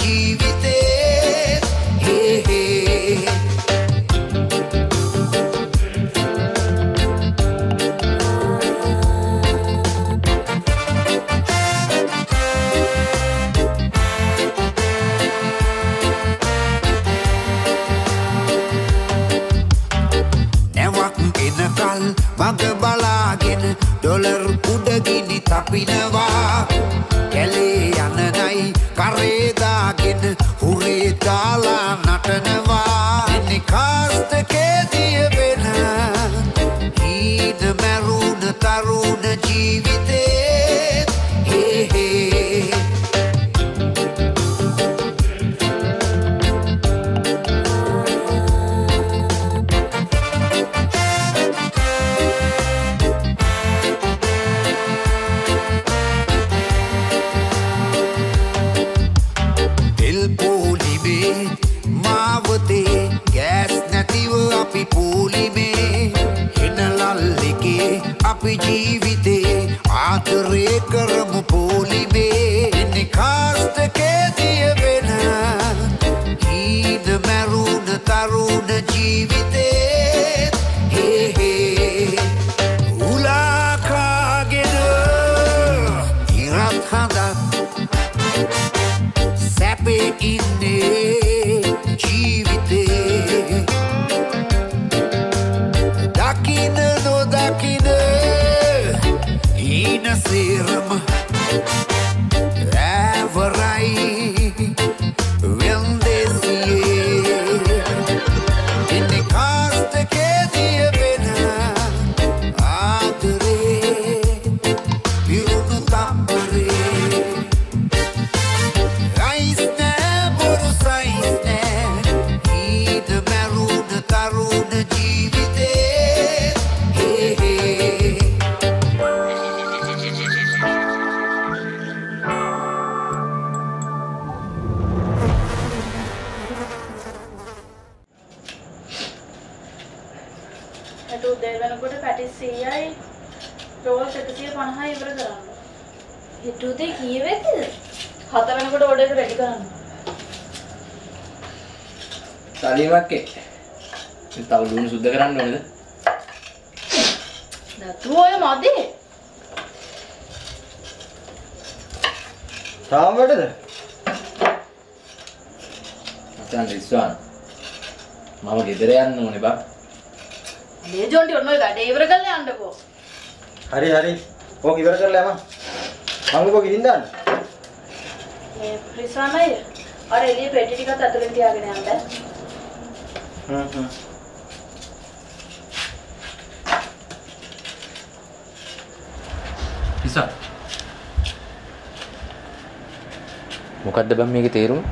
ජීවිතේ මග බලාගෙන ඩොලර් උඩගිනි තපිනවා කැලේ යන නයි කරේ දාගෙන හුරේ දාලා නටනවා එන්නේ කාස්ටකේදිය වෙන හීන මරුණ තරුණ ජීවිතේ අපි පූලිමේ හිනලල්ලිකේ අපි ජීවිතේ ආදරේ කරමු පූලිමේ එන්නේ කාස්ටකේදිය වෙන හීන මරුණ තරුණ ජීවිතේ උලාකාගෙන ඉරත් හඳක් සැපේ ඉන්නේ ජීවිතේ Serum Everai Vendesiye In the cast Kedia Bena Adre Pirunu Tambare Raisne Boru Saisne Ida Meruna Taruna Jivite रोल 150 ඉවර කරන්න. හිතුවේ කීයේද? 4 වෙනකොට ඕඩර් එක රෙඩි කරන්න. සාලියමක්කේ. ඉතින් තව ලුණු සුද්ධ කරන්න ඕනේද? නැතුව ඔය මදි. තාම වැඩද? මචං රිස්වාන්. මම ගෙදර යන්න ඕනේ බා. මේ ජොන්ටි ඔන්න ඔය වැඩේ ඉවර කරලා යන්නකෝ. හරි හරි. ඕක ඉවර කරලා යමු. මම ඔබ ගිහින් දාන්න. මේ රිස්වානයි අර එළිය පෙට්ටි ටිකත් අතරින් තියාගෙන යන්න. ඉතින් මොකද්ද බං මේකේ තේරුම?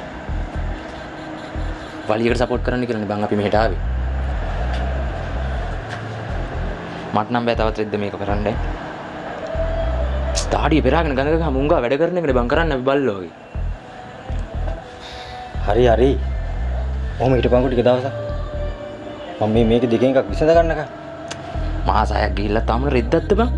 වලියකට සපෝට් කරන්න කියලානේ බං අපි මෙහෙට ආවේ. මට නම් බෑ තවත් රෙද්ද මේක කරන්න. ස්ටාඩිය පෙරාගෙන ගඟ ගහ මුංගා වැඩ කරන එකනේ බං කරන්න අපි බල්ලෝ වගේ. හරි හරි. ඔහොම හිටපන්කො ටික දවසක්. මම මේක දෙකෙන් එකක් විසඳ ගන්නකම්. මාස 6ක් ගිහිල්ලා තාම රෙද්දක්ද බං?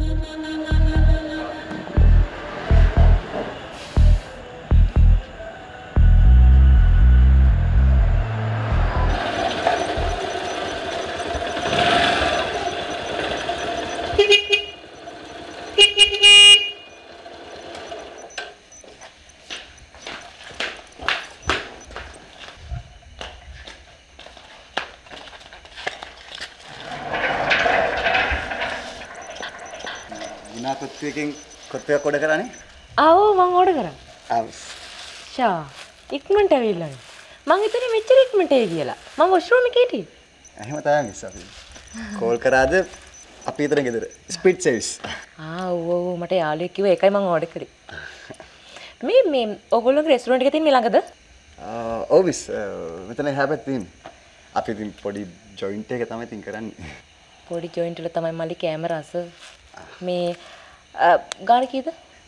කොත්තුවකින් කොත්තුවක් ඔඩර් කරානේ? ආව් මම ඔඩර් කරා. ආව්. ෂා ඉක්මනට ඇවිල්ලා. මං හිතුවේ මෙච්චර ඉක්මනට එයි කියලා. මම වොෂ්රූම් එකේ හිටියේ. එහෙම තමයි මිස් අපි. කෝල් කරාද අපි හිතන ගෙදර. Speed service. ඔව් මට යාළුවෙක් කිව්වා ඒකයි මම ඔඩර් කරේ. මේ ඔයගොල්ලෝගේ රෙස්ටුරන්ට් එක තියෙන්නේ ළඟද? ඔව් මිස් මෙතන හැබැයි තියෙන්නේ. අපි ඉතින් පොඩි ජොයින්ට් එක තමයි තින් කරන්නේ. පොඩි ජොයින්ට් වල තමයි මල්ලි කැමරාස. මේ ගාන කීයද?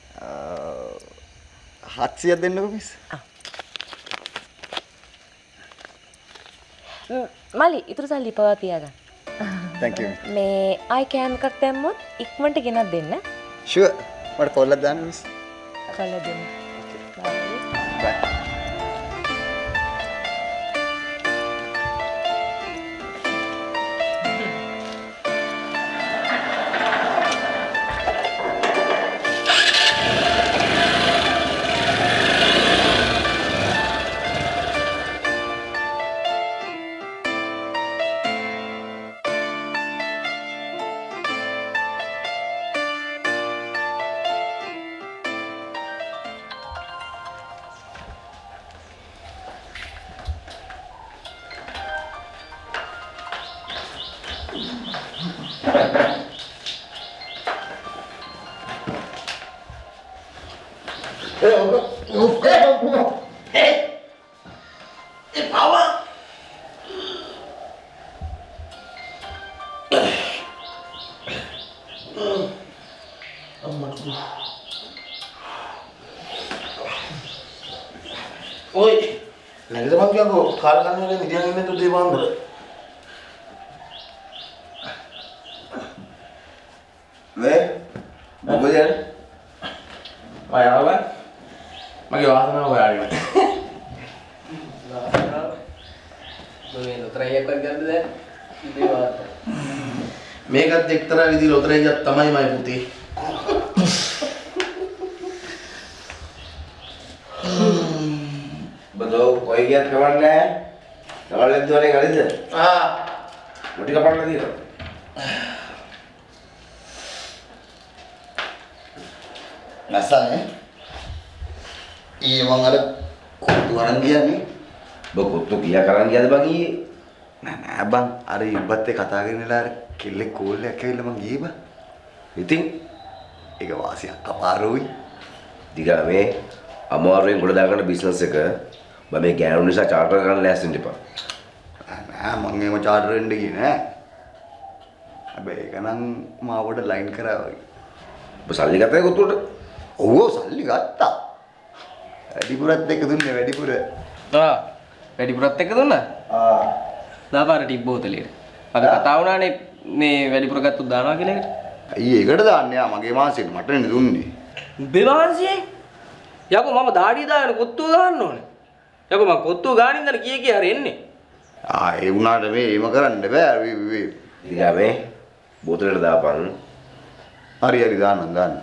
700ක් දෙන්නකෝ මිස්. මල්ලි ඉතුරු සල්ලි පවා තියාගන්න. Thank you. මේ ආයි කෑම එකක් දැම්මොත් ඉක්මනට ගෙනත් දෙන්න. Sure. මට කොල්ලක් දාන්න මිස්. කළා දෙන්න. Bye. Oi, lagi teman aku kalau kan ini dia ini tuh di mana? Buku dia. Bayar apa? Magi wasan apa bayar? මේකත් එක්තරා විදිහේ ලොතරැයියක් තමයි මයි පුතේ. බදෝ කොයි ගියත් කවන්නේ නැහැ. නවලෙන් දුවනේ ගලිද? මුටි කපන්න දිනවා. නැසනේ. මං අර කොත්තු අරන් ගියානේ. ඔබ කොත්තු කියා කරන් ගියාද බං ඊයේ? නෑ බං අර ඉබ්බත් එක්ක කතා කරනලා අර කෙල්ලෙක් කෝල් එකක් ඇවිල්ලා මං ගියේ බං. ඉතින් ඒක වාසියක් අපාරුයි. දිගා මේ අමාරුවෙන් ගොඩ දාගන්න බිස්නස් එක මම මේ ගෑනු නිසා චාටර් ගන්න ලෑස්ති වෙන්න එපා. නෑ මං එහෙම චාටර් වෙන්න ගියේ නෑ. හැබැයි ඒක නම් මාවට ලයින් කරා වගේ. ඔබ සල්ලි ගත්තද කොත්තුට? ඔව් සල්ලි ගත්තා. වැඩිපුරත් එක දුන්නේ වැඩිපුර. වැඩිපුරත් එක්ක දුන්නා? දාපාර ටිප් බෝතලෙට. අපි කතා වුණානේ මේ වැඩිපුර ගත්තොත් දානවා කියලා එකට. අයියේ ඒකට දාන්නේ මගේ මාසෙට මට නේ දුන්නේ. උඹේ මාංශයේ? යකෝ මම දාඩිය දාගෙන කොත්තුව ගන්න ඕනේ. යකෝ මම කොත්තුව ගානින් දන කී හරි එන්නේ. ඒ වුණාට මේ එහෙම කරන්න බෑ. දිගා මේ බෝතලෙට දාපන්. හරි දාන්න.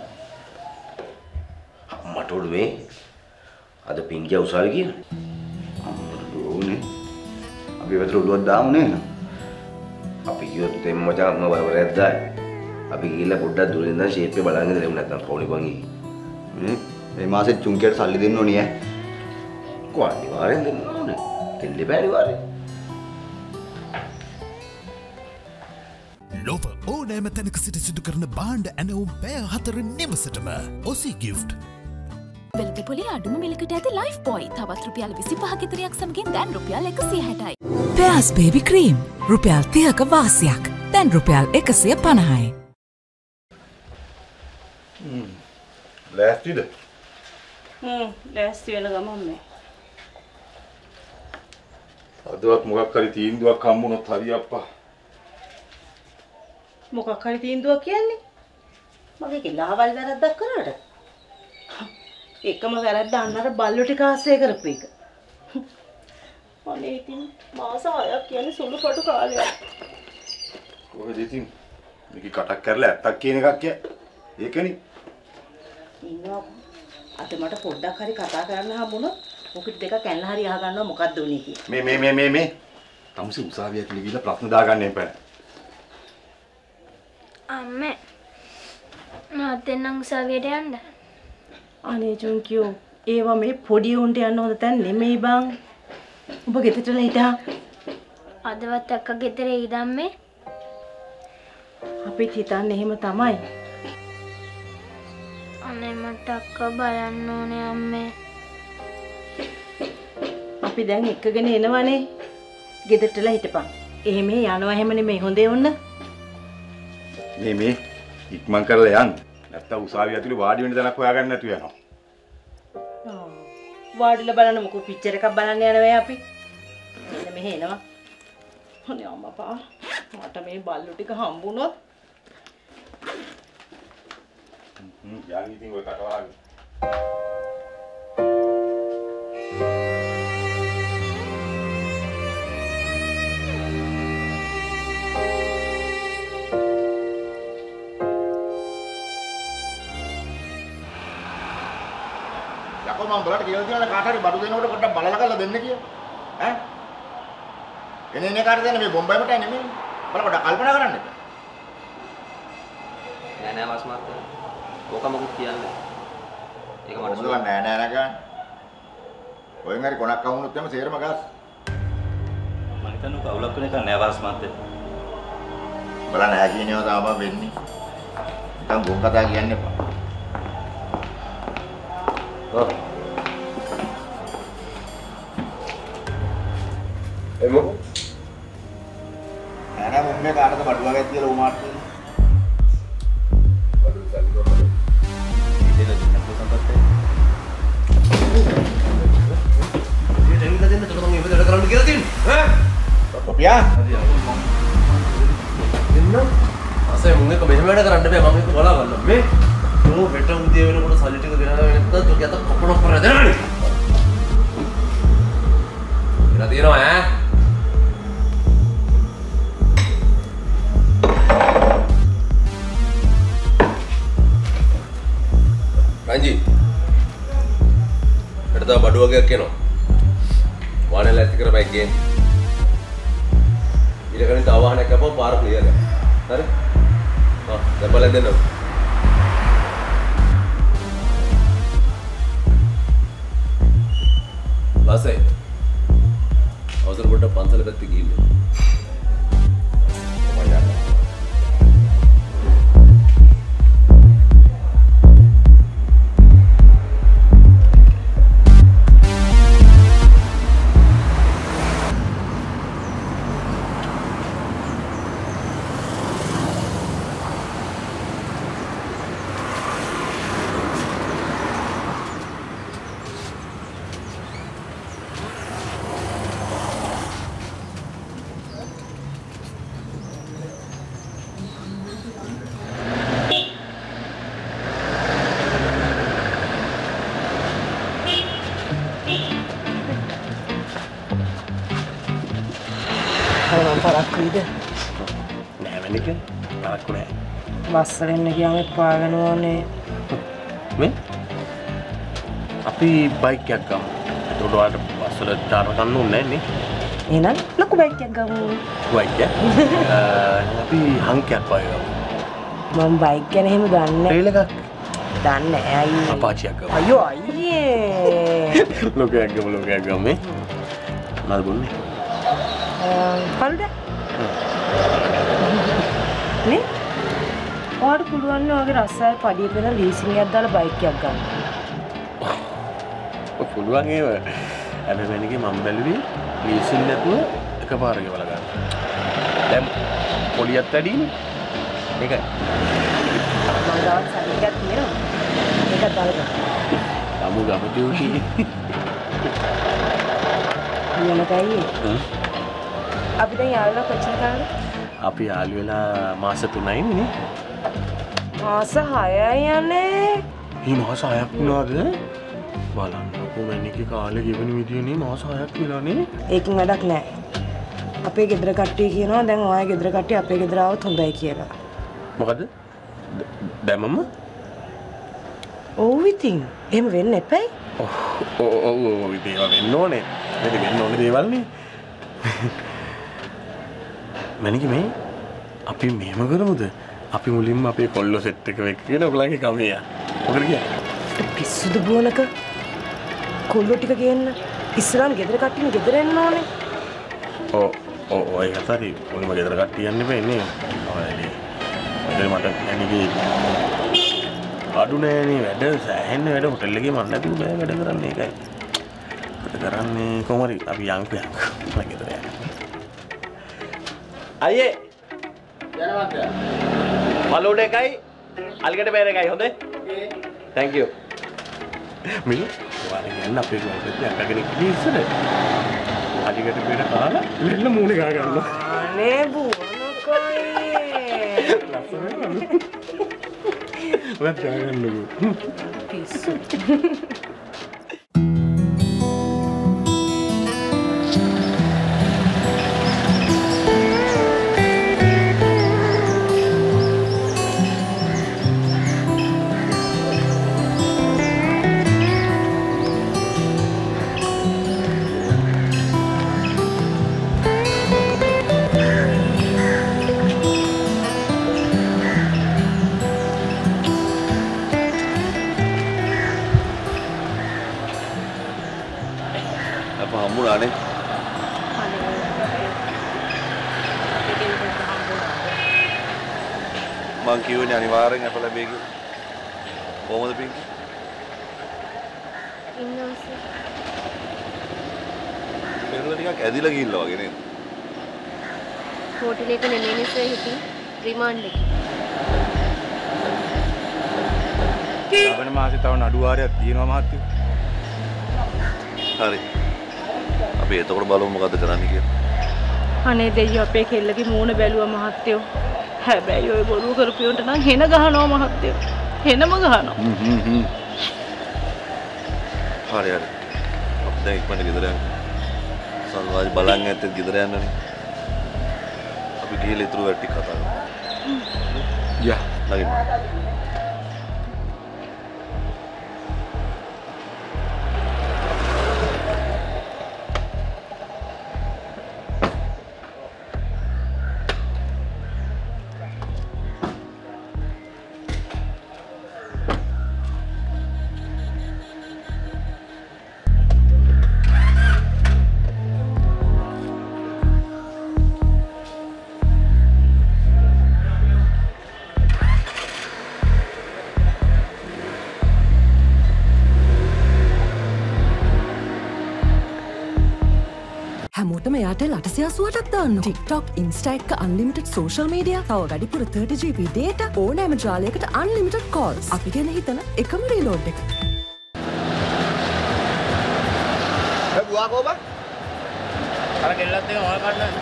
මට උඩ මේ අද පින්කිය උසාවි කියන. ඕනේ. අපි වතුර උඩුවක් දාමු නේද? අපි ගියොත් එම් මචං මම වරයක් දායි. අපි ගිහිල්ලා පොඩ්ඩක් දුරින් ඉඳන් ෂේප් එක බලන් ඉඳලා නැත්නම් පොණි බං ඊ. මේ මාසෙ චුන්කියට සල්ලි දෙන්න ඕනේ ඈ. කො අනිවාර්යෙන් දෙන්න ඕනේ. දෙන්න බෑ අනිවාර්යෙන්. ලොව ඕනෑම තැනක සිට සිදු කරන බාණ්ඩ ඇනවුම් පැය 4 නිවසටම ඔසී ගිෆ්ට්. වෙළඳපොලේ අඩුම මිලකට ඇති ලයිෆ් බොයි තවත් රුපියල් 25ක ඉතරයක් සමගින් දැන් රුපියල් 160යි. පෑස් බේබි ක්‍රීම් රුපියල් 30ක වාසියක් දැන් රුපියල් 150යි. ලෑස්තිද? ලෑස්ති වෙන ගමන් මේ. අදවත් මොකක් හරි තීන්දුවක් හම්බුනොත් හරි අප්පා. මොකක් හරි තීන්දුවක් කියන්නේ? මගේ කිලාවල් වැරද්දක් කරාට. එකම වැරද්ද අන්නර බල්ලු ටික ආශ්‍රය කරපු එක. අනේ ඉතින් මාස 6ක් කියන්නේ සුළු පටු කාලයක්. කොහෙද ඉතින් මේක කටක් කරලා ඇත්තක් කියන එකක් කිය. ඒකනේ. ඉන්නවා. අද මට පොඩ්ඩක් හරි කතා කරන්න හම්බුනොත් මොකද දෙක කැල්ල හරි අහගන්නවා මොකක්ද උනේ කියලා. මේ තමුසි උසාවියට ගිහිල්ලා ප්‍රශ්න දාගන්න එපා. අම්මේ මාත් එන්නම් උසාවියට යන්න. අනේ චුන්කියෝ ඒවා මේ පොඩි උන්ට යන්න හොඳ තැන් නෙමෙයි බං. ඔබ ගෙදරටලා හිටා. අදවත් අක්කා ගෙදර එයිද අම්මේ? අපිත් හිතන්නේ එහෙම තමයි. අනේ මට අක්කා බලන්න ඕනේ අම්මේ. අපි දැන් එක්කගෙන එනවනේ. ගෙදරටලා හිටපන්. එහෙම යනවා එහෙම නෙමෙයි හොඳේ වුණ. මේ ඉක්මන් කරලා යන්න. නැත්තම් උසාවිය ඇතුලේ වාඩි වෙන්න තැනක් හොයාගන්න නැතුව යනවා. වාඩිලා බලන්න මොකෝ පිච්චර් එකක් බලන්න යනවා අපි. මෙන්න මෙහෙ එනවා. අනේ අම්මපා මට මේ බල්ලු ටික හම්බුනොත් යන් ඉතින් ඔය කටවාගේ. යකෝ මම බලන්න කියලා තියෙනවා කාට හරි බඩු දෙනකොට පොඩ්ඩක් බලලා කරලා දෙන්න කියලා. ඈ? එනේ කාට දෙන්නේ මේ බොම්බයි මට නෙමෙයි. බල පොඩ්ඩක් කල්පනා කරන්න එපා. නෑ වාස් මාත්‍ර. ඕක මොකුත් කියන්නේ. ඒක මට සුදුවක් නෑ නගන්න. ඔයෙන් හරි කොනක් අහුනොත් එම සේරම ගස්. මම හිතන්නේ කවුලක් වෙන එක නෑ වාස් මාත්‍ර. බලන්න ඈ කියන ඒවා තමයි වෙන්නේ. නිකන් ගොන් කතා කියන්න එපා. ඔව්. එමු. නෑ මුම්මේ කාටද බඩුවගත් කියලා උමාට කියන්නේ. බඩු සල්ලි ඉතින් දෙන්න පොතපත් දෙන්න දෙන්න තොට මම ඉවදට කරන්න කියලා තියෙන්නේ ඈ කොපියා දෙන්න අසේ මුන් එක මෙහෙම වැඩ කරන්න බෑ මම එක බලා ගන්නම් මේ නෝ හෙට උදේ වෙනකොට සල්ලි ටික දෙනවා වෙනත් තෝ කියත කොපණක් කරලා දෙනවනේ ඉතින් තියෙනවා ඈ රංජි හෙට තව බඩු වගේක් එනවා වාහනේ ලැස්ති කරපයි ගේන්නේ ඊට කලින් තව වාහනයක් අපව පාර ක්ලියර් කරන්න හරි දැන් බලන්න දෙන්න වාසේ අවසර පොඩ්ඩක් පන්සල පැත්තේ ගිහින් නෑ මැනික තරක්කු නෑ වස්සරෙන්න ගියාම පාගෙන ඕනේ මේ අපි බයික් එකක් ගමු එතකොට ඔයාලට බස් වල චාර්ජ් ගන්න ඕනේ නෑ නේ එහෙනම් ලොකු බයික් එකක් ගමු බයික් එක අපි හංකයක් වගේ ගමු මම බයික් ගැන එහෙම දන්නේ ට්‍රේල් එකක් දන්නේ නෑ අයියේ අපාචියක් ගමු අයියෝ අයියේ ලොකයක් ගමු මේ මොනවද බොන්නේ පළුද නේ ඔයාලට පුළුවන් නේ ඔයගේ රස්සාවේ පඩිය දෙන ලීසින් එකක් දාලා බයික් එකක් ගන්න. පුළුවන් ඒව. හැබැයි මැනිකේ මම බැලුවේ ලීසින් නැතුව එකපාර ගෙවලා ගන්න. දැන් පොලියත් වැඩිනේ. ඒකයි. මම ගාවත් සල්ලියක් තියෙනවා. ඒකත් දාලා ගන්න. ගමු ඩියුටි. මොනකයි? අපි දැන් යාළුවා කොච්චර කාලෙද? අපි යාළු වෙලා මාස 3යි නේ. මාස 6යි යන්නේ. මේ මාස 6ක් වුණාද? බලන්නකෝ මැනිකේ කාලේ ගෙවන විදියනේ මාස 6ක් වෙලානේ. ඒකින් වැඩක් නැහැ. අපේ ගෙදර කට්ටිය කියනවා දැන් ඔයාගේ ගෙදර කට්ටිය අපේ ගෙදර ආවොත් හොඳයි කියලා. මොකද? දැම්මම? ඔව් ඉතින්. එහෙම වෙන්න එපයි. ඔව් ඉතින් ඒවා වෙන්න ඕනේ. මේක වෙන්න ඕනේ දේවල් නේ. මැනිකේ මේ අපි මෙහෙම කරමුද? අපි මුලින්ම අපේ කොල්ලෝ සෙට් එක වෙක් කියලා ඔයගලගේ කමියා. මොකද කියන්නේ? පිස්සුද බුවනක? කොල්ලෝ ටික ගේන්න. ඉස්සරහන් ගෙදර කට්ටියනේ ගෙදර එන්න ඕනේ. ඔය හතරි මුලින්ම ගෙදර කට්ටිය යන්න එපා නේ. ඔය මට මැනිකේ අඩු නෑනේ වැඩ සෑහෙන්න වැඩ හොටෙල් එකේ මම නැතිව බෑ වැඩ කරන්නේ ඒකයි. වැඩ කරන්නේ කොහොමද අපි යන්කෝ මම ගෙදර යන්න. අයියේ යනවාද? මලුඩ එකයි අල්ගට බෑර එකයි හොඳේ? thank you. මිලු වාරේ යන්න අපේ ගොල්ලෙත් අකගෙන ඉස්සර. අලිගට බෑර කාලා වෙන්න මූණේ ගා ගන්නවා. අනේ බුවනකයි. ඔයත් ගන්නකෝ. පිස්සු. මං කියවනේ අනිවාර්යෙන් අප ලැබෙයි කියලා. කොහොමද පින්කි? ඉන්නවා සර්. මෙන්න ටිකක් ඇදිලා ගිහිල්ලා වගේ නේද? හෝටලෙක නෙමෙයි සර් හිටින් රිමාන්ඩ් එකේ. ලබන මාසේ තව නඩු වාරයක් තියෙනවා මහත්තයෝ. හරි. අපි එතකොට බලමු මොකද කරන්න කියලා. අනේ දෙයියෝ අපේ කෙල්ලගේ මූණ බැලුවා මහත්තයෝ. හැබැයි ඔය බොරුව කරපියොන්ට නම් හෙන ගහනවා මහත්තයෝ. හෙනම ගහනවා. හරි හරි. අපි දැන් ඉක්මනට ගෙදර යන්න. සල්වාජ් බලන් ඇත්තේ ගෙදර යන්නනේ. අපි ගිහලා ඉතුරු වැඩ ටික කතා කරමු. යා. ළඟින්. හැමෝටම එයාටෙල් 880ක් දාන්න. TikTok, Insta එක unlimited social media, තව වැඩිපුර 30GB data, ඕනෑම ජාලයකට unlimited calls. අපි ගැන හිතන එකම රීලෝඩ් එක. ඒ බුවා කොබා? අර කෙල්ලත් එක මොල් කඩන.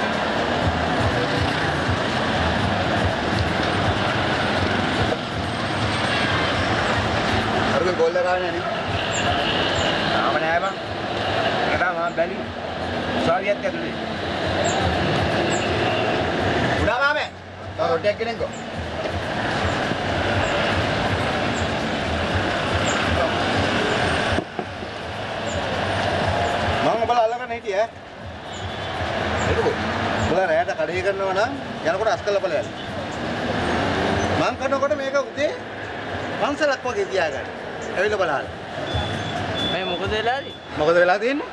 අරගෙන ගෝල් එක ගන්න නේ. තාම නෑ බං. එදා මම බැලි. සාවියත් ඇතුලේ. උඩා මාමේ. තව රොටියක් ගෙනෙන්කෝ. මම ඔබලා අල්ලගෙන හිටියේ ඈ. එතකොට ඔබලා රැයට කඩේ කරනවා නම් යනකොට අස්කල බලයන්. මං කරනකොට මේක උදේ පන්සලක් වගේ තියාගන්න. ඇවිල්ලා බලන්න. මේ මොකද වෙලාද? මොකද වෙලා තියෙන්නේ?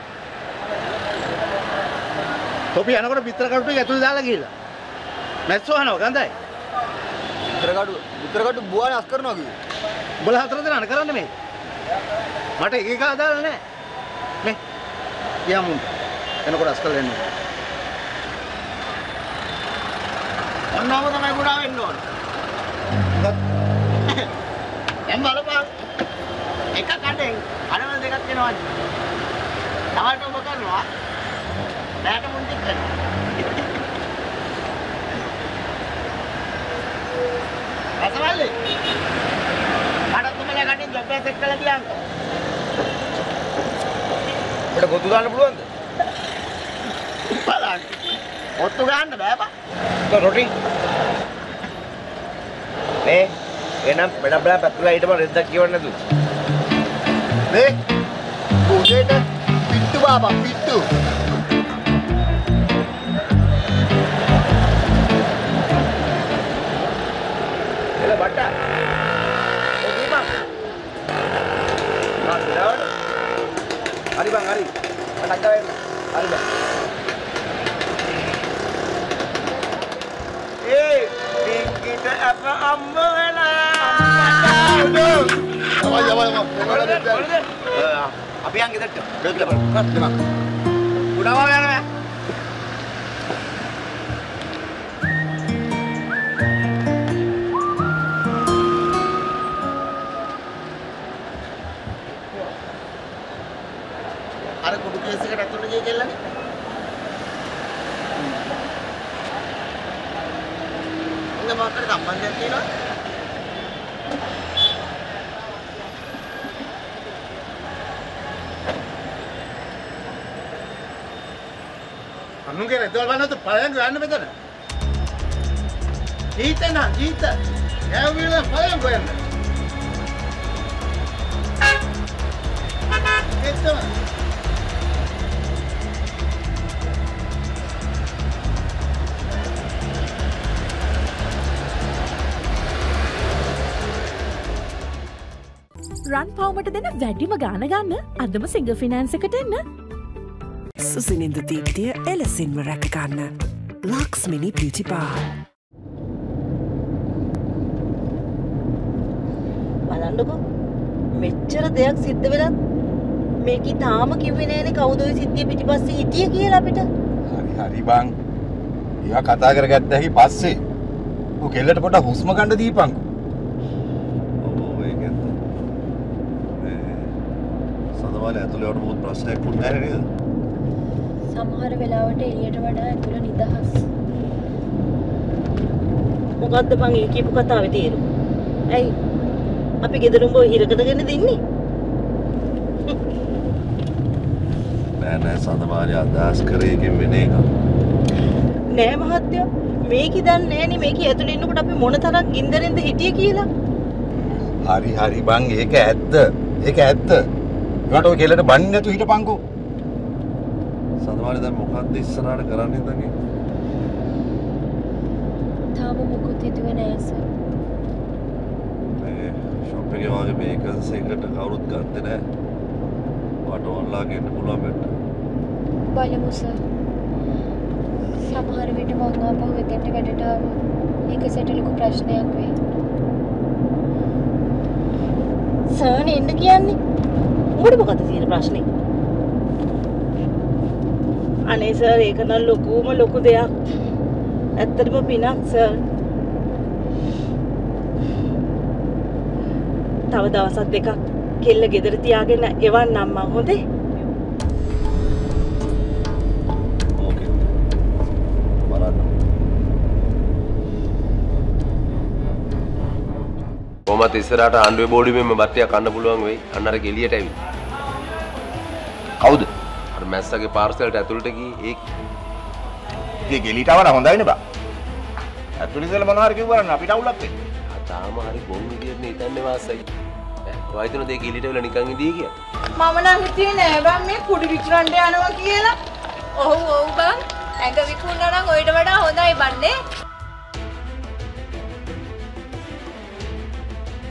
තොපි යනකොට පිටර කටුට ඇතුළේ දාලා ගිහලා. මැස්සෝ අහනවා ගඳයි. පිටර කටු බුවානේ අස් කරනවා කිව්වේ. උඹලා හතර දෙනා කරන්නේ මේ. මට එක එක ආදාලා නැහැ. මේ යමු. එනකොට අස් කරලා එන්න. ඔන්නම තමයි ගුණා වෙන්න ඕන. දැන් බලපන්. එක කඩෙන් අරවල් දෙකක් වෙනවා. තවට ඔබ කරනවා. දැන් මුන්ටි කරනවා. අසවල්ලි. අර තුමලා කඩෙන් ජොබ් එක සෙට් කරලා තියන්න. ඔබට ගොතු ගන්න පුළුවන්ද? බලන්න. ඔත්තු ගන්න බෑ බා. රොටි. මේ එනම් බඩ බඩ පැතුලා ඊටම රෙද්දක් කියවන්න නේද? මේ උදේට පිට්ටු බාබා පිට්ටු. එල බට්ටා. ඔය දීපන්. හරි බං හරි. මට අක්කා වෙන්න. හරි බං. ඒ පින්කිට අප අම්ම වෙලා. අපි යන් ගෙදරට. ගෙදරට බලන්න. උඩාව යනවා. අර කුඩු කේස් එකට අතුල්ල ගියේ කෙල්ලනේ. උන්ගේ මාකට සම්බන්ධයක් තියෙනවා. අනුගේ රෙද්දවල් බලනකොට පළයන් ගන්න මෙතන. ජීත නා ජීත. යා විල පළයන් ගන්න. එතන. රන් පවමට දෙන වැඩිම ගාන ගන්න අදම සිංග ෆිනන්ස් එකට එන්න. සුසිනින්දු දීප්තිය එලෙසින්ම රැකගන්න. Lakshmini beauty bar. බලන්නකෝ. මෙච්චර දෙයක් සිද්ධ වෙලා මේකී තාම කිව්වේ නෑනේ කවුද ওই සිද්ධිය පිටිපස්සේ හිටියේ කියලා අපිට. හරි බං. ඒවා කතා කරගත්ත හැකි පස්සේ. ඔය කෙල්ලට පොඩ හුස්ම ගන්න දීපන්කෝ. ඔව් ඒක ඇත්ත. සඳවාලේ ඇතුලේ වුණ මොකද ප්‍රශ්නයක් වුණේ නැහැ නේද? සමහර වෙලාවට එළියට වඩා ඇතුළ නිදහස්. මොකද්ද බං ඒ කියපු කතාවේ තේරුම? ඇයි අපි ගෙදරුඹ හිරකටගෙන දින්නේ? නෑ සඳවාලේ අදහස් කරේ එකෙන් වෙන එකක්. නෑ මහත්තයෝ මේකි දන්නේ නෑනේ මේකි ඇතුලේ ඉන්නකොට අපි මොන තරම් ගින්දරෙන්ද හිටියේ කියලා. හරි බං ඒක ඇත්ත. ඒක ඇත්ත. ඒකට ඔය කෙල්ලට බන්නේ නැතු හිටපන්කෝ. සඳවාලේ දැන් මොකක්ද ඉස්සරහට කරන්නේ දැන්? තාම මොකුත් හිතුවේ නෑ සර්. මේ ෂොප් එකේ වගේ මේකස් එකට කවුරුත් ගත්තේ නෑ. වට ඔන්ලා ගන්න පුළුවන් බෙට්. බලමු සර්. සමහර විට මම ආපහු එතෙන්ට වැඩට ආවොත් ඒක සෙට ලොකු ප්‍රශ්නයක් වෙයි. සර් එන්න කියන්නේ. උඹට මොකද තියෙන ප්‍රශ්නේ? අනේ සර් ඒක නම් ලොකු දෙයක්. ඇත්තටම පිනක් සර්. තව දවස් දෙකක් කෙල්ල ගෙදර තියාගෙන එවන්නම් මං හොඳේ. ඕකේ. බලන්න. කොහමද ඉස්සරහට ආණ්ඩුවේ බෝඩියෙම බට්ටියක් කන්න පුළුවන් වෙයි. අන්න අර ගෙලියට ඇවිත්. කවුද? අර මැස්සගේ පාර්සලට ඇතුළට ගියේ ඒ ගෙලිට ආවන හොඳයිනේ බා. ඇතුළේ ඉඳලා මොනවා හරි කිව්වනම් අපිට අවුලක් වෙන්නේ. තාම හරි බොන් විදියට නේ හිතන්නේ වාසයි. වයිතුන දෙක ගෙලිට වෙලා නිකන් ඉදී කිය. මම නම් හිතුවේ නෑ බං මේ කුඩි විකුණන්න යනවා කියලා. ඔව් බං. ඇඟ විකුණනවා නම් ඔයිට වඩා හොඳයි බන්නේ.